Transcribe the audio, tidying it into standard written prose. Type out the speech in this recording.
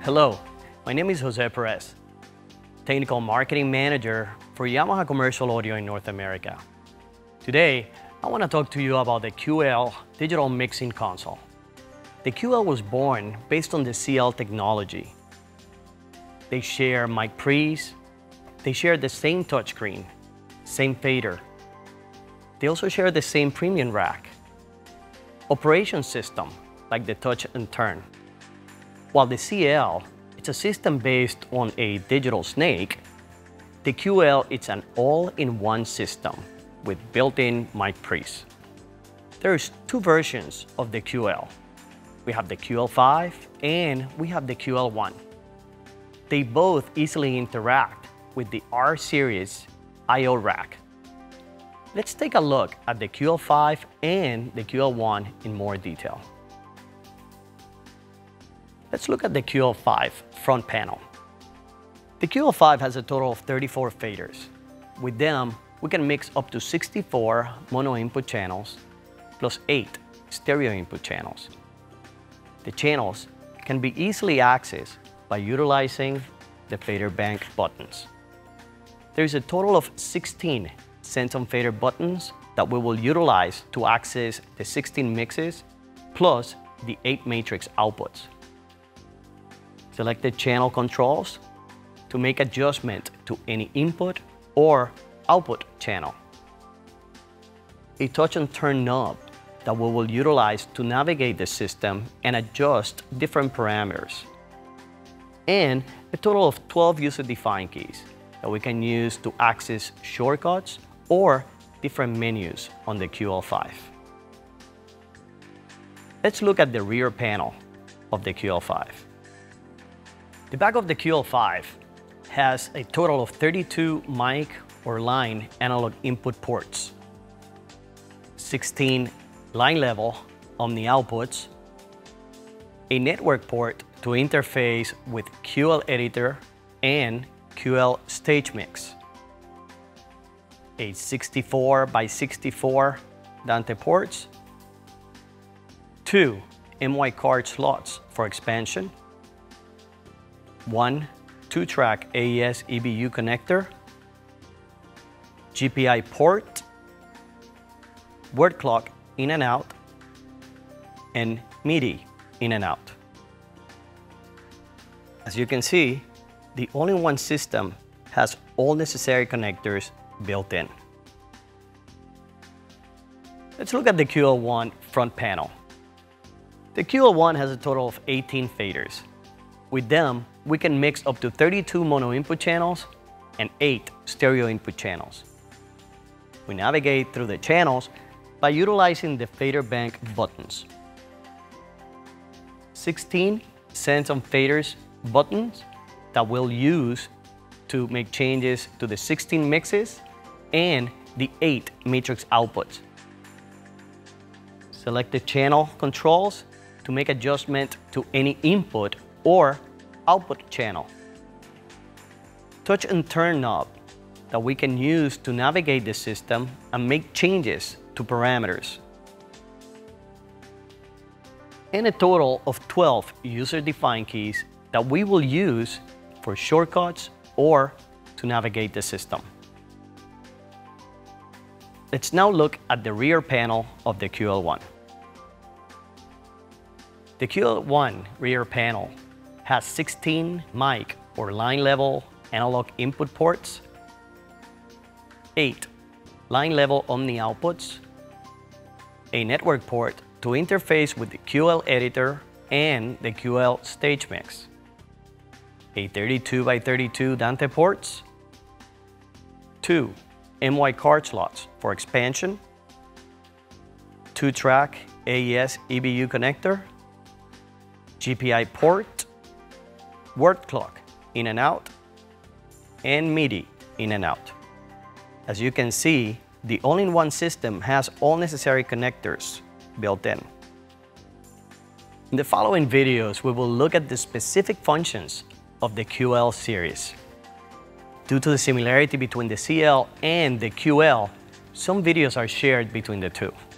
Hello, my name is Jose Perez, Technical Marketing Manager for Yamaha Commercial Audio in North America. Today, I want to talk to you about the QL Digital Mixing Console. The QL was born based on the CL technology. They share mic pre's, they share the same touchscreen, same fader. They also share the same premium rack, operation system like the touch and turn. While the CL, it's a system based on a digital snake, the QL is an all-in-one system with built-in mic pre's. There's two versions of the QL. We have the QL5 and we have the QL1. They both easily interact with the R series I/O rack. Let's take a look at the QL5 and the QL1 in more detail. Let's look at the QL5 front panel. The QL5 has a total of 34 faders. With them, we can mix up to 64 mono input channels plus 8 stereo input channels. The channels can be easily accessed by utilizing the fader bank buttons. There is a total of 16 Sense on Fader buttons that we will utilize to access the 16 mixes plus the 8 matrix outputs. Select the channel controls to make adjustment to any input or output channel. A touch and turn knob that we will utilize to navigate the system and adjust different parameters. And a total of 12 user-defined keys that we can use to access shortcuts or different menus on the QL5. Let's look at the rear panel of the QL5. The back of the QL5 has a total of 32 mic or line analog input ports, 16 line level omni outputs, a network port to interface with QL editor and QL stage mix, a 64 by 64 Dante ports, 2 MY card slots for expansion, 1 2-track AES EBU connector, GPI port, word clock in and out, and MIDI in and out. As you can see, the all-in-one system has all necessary connectors built in. Let's look at the QL1 front panel. The QL1 has a total of 18 faders. With them, we can mix up to 32 mono input channels and 8 stereo input channels. We navigate through the channels by utilizing the fader bank buttons. 16 Sense on Faders buttons that we'll use to make changes to the 16 mixes and the 8 matrix outputs. Select the channel controls to make adjustment to any input or output channel. Touch and turn knob that we can use to navigate the system and make changes to parameters. And a total of 12 user-defined keys that we will use for shortcuts or to navigate the system. Let's now look at the rear panel of the QL1. The QL1 rear panel has 16 mic or line level analog input ports, 8 line level omni outputs, a network port to interface with the QL editor and the QL stage mix, a 32 by 32 Dante ports, 2 MY card slots for expansion, 2-track AES EBU connector, GPI port, word clock in and out, and MIDI in and out. As you can see, the all-in-one system has all necessary connectors built in. In the following videos, we will look at the specific functions of the QL series. Due to the similarity between the CL and the QL, some videos are shared between the two.